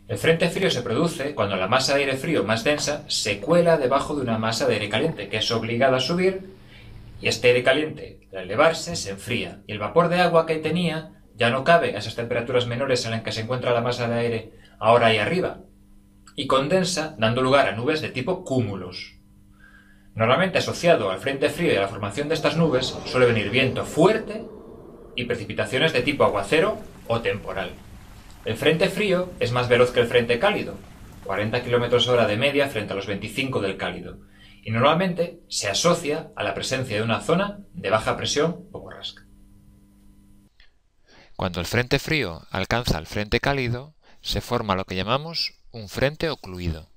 El frente frío se produce cuando la masa de aire frío más densa se cuela debajo de una masa de aire caliente que es obligada a subir, y este aire caliente, al elevarse, se enfría y el vapor de agua que tenía ya no cabe a esas temperaturas menores en las que se encuentra la masa de aire ahora ahí arriba y condensa, dando lugar a nubes de tipo cúmulos. Normalmente asociado al frente frío y a la formación de estas nubes suele venir viento fuerte y precipitaciones de tipo aguacero o temporal. El frente frío es más veloz que el frente cálido, 40 km/h de media frente a los 25 del cálido, y normalmente se asocia a la presencia de una zona de baja presión o borrasca. Cuando el frente frío alcanza el frente cálido, se forma lo que llamamos un frente ocluido.